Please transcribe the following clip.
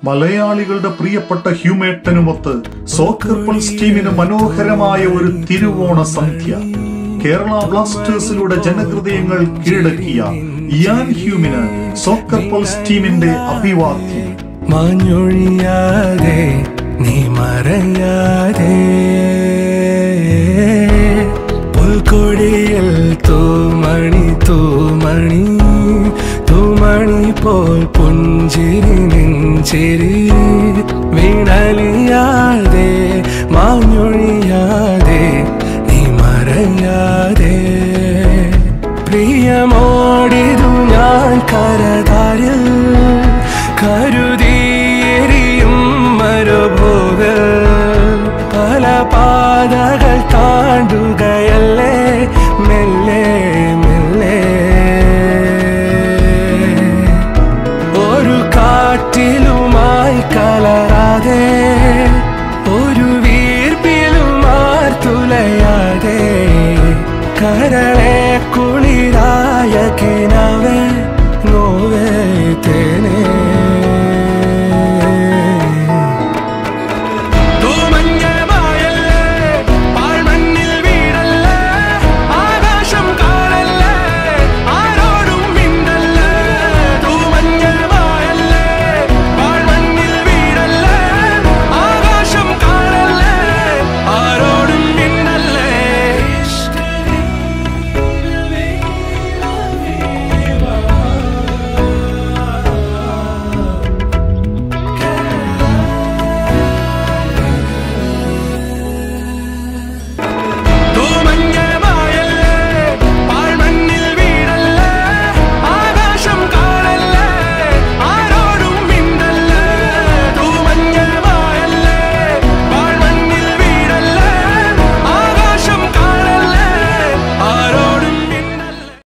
മലയാളികളുടെ പ്രിയപ്പെട്ട ഹ്യൂമേട്ടനുമൊത്ത് soccer pulse ടീമിന് മനോഹരമായ ഒരു തിരുവോണ സന്ധ്യ. കേരള ബ്ലാസ്റ്റേഴ്സിലൂടെ ജനഹൃദയങ്ങൾ കീഴടക്കിയ ഇയാൻ ഹ്യൂമിന് സോക്കർ പൾസ് ടീമിന്റെ അഭിവാദ്യം. മാഞ്ഞൊഴിയാതെ നീ മറയാതെ പുൽക്കൊടിയിൽ തൂമണി തൂമണി തൂമണി പോൽ പുഞ്ചിരി നെഞ്ചിരി വീണലിയാതെ മാഞ്ഞൊഴി